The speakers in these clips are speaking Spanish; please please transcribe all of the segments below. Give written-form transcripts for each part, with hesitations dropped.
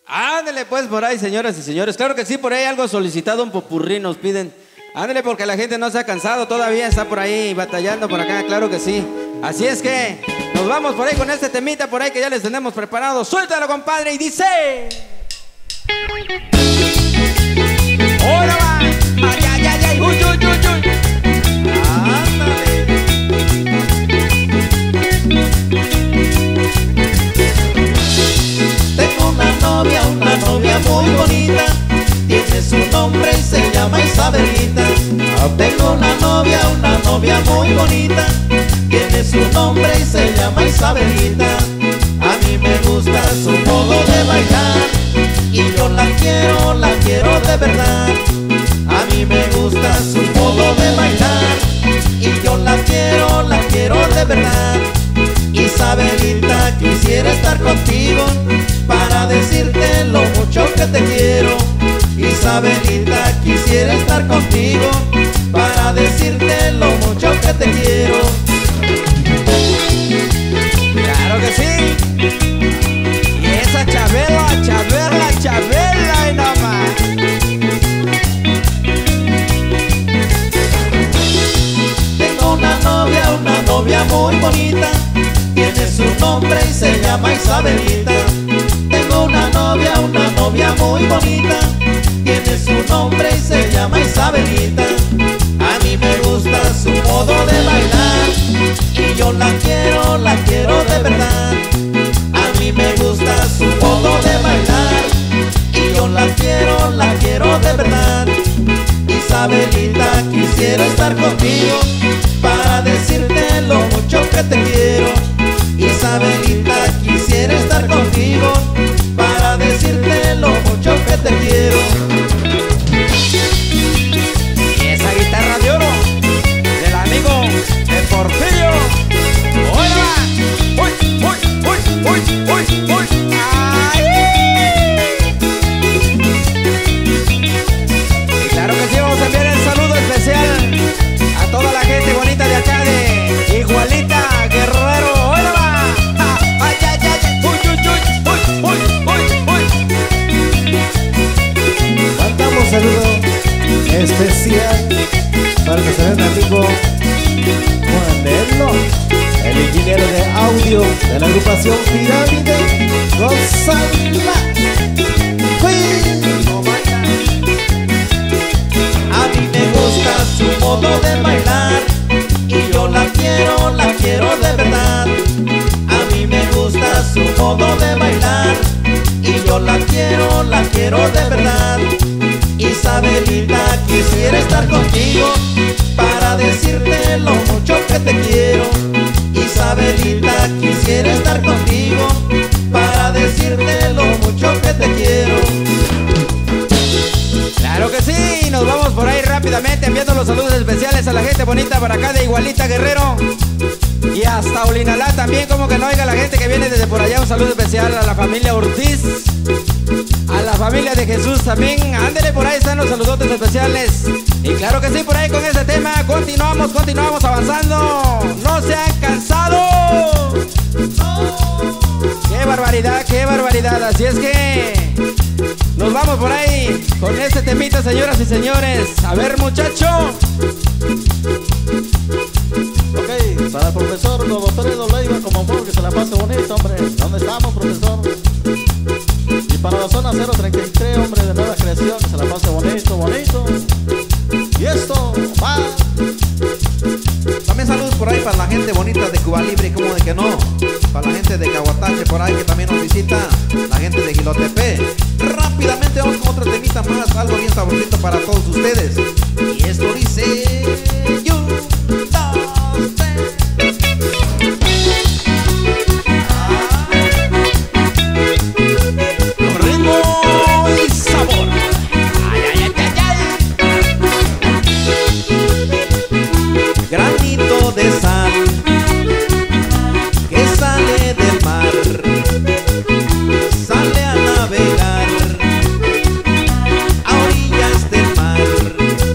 Ándale pues por ahí, señoras y señores. Claro que sí, por ahí algo solicitado, un popurrí nos piden. Ándale porque la gente no se ha cansado, todavía está por ahí batallando por acá, claro que sí. Así es que nos vamos por ahí con este temita por ahí que ya les tenemos preparado. Suéltalo, compadre, y dice... ¡Hola, va! ¡Ay, ay, ay, ay! ¡Uy, uy, uy, uy! ¡Ándale! Tengo una novia muy bonita. Tiene su nombre y se llama Isabelita. Tengo una novia muy bonita. Tiene su nombre y se llama Isabelita. A mí me gusta su modo de bailar y yo la quiero de verdad. A mí me gusta su modo de bailar y yo la quiero de verdad. Isabelita, quisiera estar contigo para decirte lo mucho que te quiero. Isabelita, quisiera estar contigo para decirte lo mucho que te quiero. ¡Claro que sí! Y esa Chabela, Chabela, Chabela y nada más. Tengo una novia muy bonita. Tiene su nombre y se llama Isabelita. Tengo una novia muy bonita. Tiene su nombre y se llama Isabelita. A mí me gusta su modo de bailar y yo la quiero de verdad. A mí me gusta su modo de bailar y yo la quiero de verdad. Isabelita, quisiera estar contigo para decirte lo mucho que te quiero. Isabelita, quisiera estar contigo para decirte lo mucho que te quiero. Y esa guitarra de oro del amigo de Porfirio. ¡Hola! ¡Uy, uy, uy, uy, uy, uy! ¡Ay! Y claro que sí, vamos a enviar el saludo especial a toda la gente bonita de acá de Igualita Guerrero. ¡Hola, va! ¡Ay, ay, ay! ¡Uy, uy, uy, uy, uy, uy! Mandamos saludo especial para nuestro amigo Juanelo, el ingeniero de audio de la agrupación Pirámide, Gonzalo. A mí me gusta su modo de bailar y yo la quiero de verdad. A mí me gusta su modo de bailar y yo la quiero de verdad. Isabelita, quisiera estar contigo para decirte lo mucho que te quiero. Isabelita, quisiera estar contigo para decirte lo mucho que te quiero. Claro que sí, nos vamos por ahí rápidamente enviando los saludos especiales a la gente bonita para acá de Igualita Guerrero y hasta Olinalá también, como que no oiga la gente que viene desde por allá. Un saludo especial a la familia Ortiz, a la familia de Jesús también. Ándele, por ahí están los saludotes especiales. Y claro que sí, por ahí con este tema continuamos avanzando. ¡No se han cansado! ¡Qué barbaridad, qué barbaridad! Así es que nos vamos por ahí con este temita, señoras y señores. A ver, muchacho. Ok, para el profesor Godofredo Leiva, como por que se la pase bonito, hombre. ¿Dónde estamos, profesor? Y para la zona 033, hombre, de nueva creación, que se la pase bonito, bonito. Y esto va. También saludos por ahí para la gente bonita de Cuba Libre, como de que no. Para la gente de Caguatache por ahí que también nos visita. La gente de Gilotepe. Rápidamente vamos con otro temita más, algo bien saborcito para todos ustedes. Y esto dice... Ritmo y sabor. Ay, ay, ay, ay, ay. Granito de sal que sale del mar, sale a navegar a orillas del mar.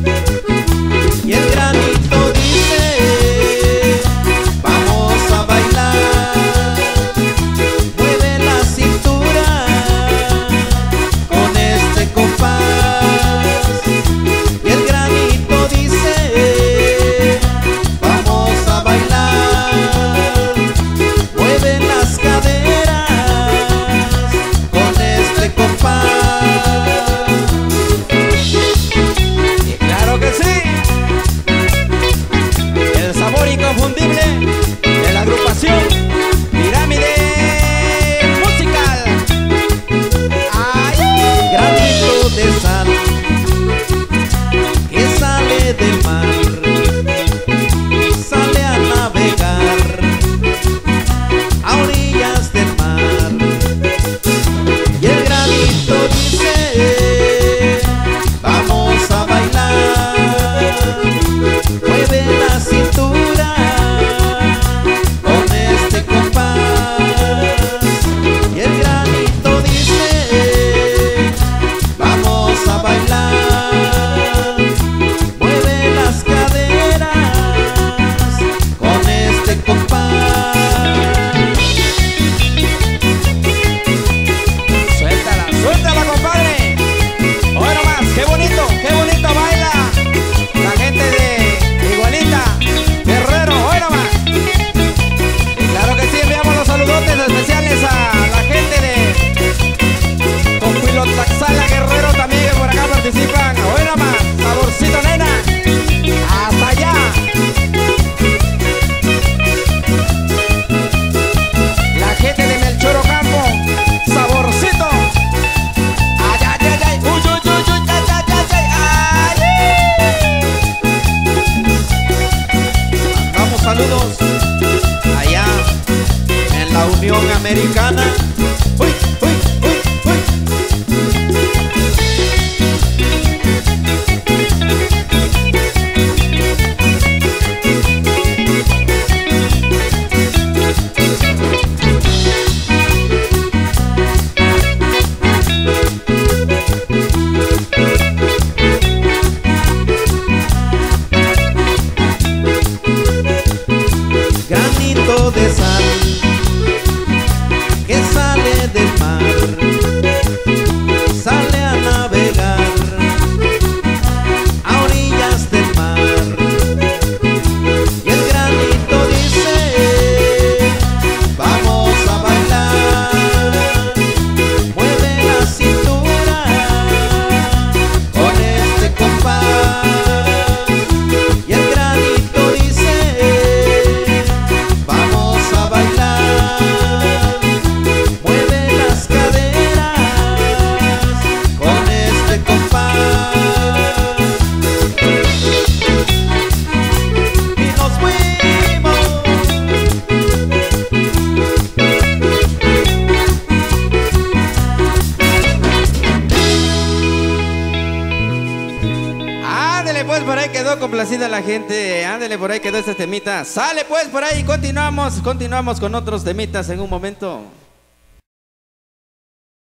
quedó complacida la gente. Ándele, por ahí quedó este temita. Sale pues por ahí, continuamos con otros temitas en un momento.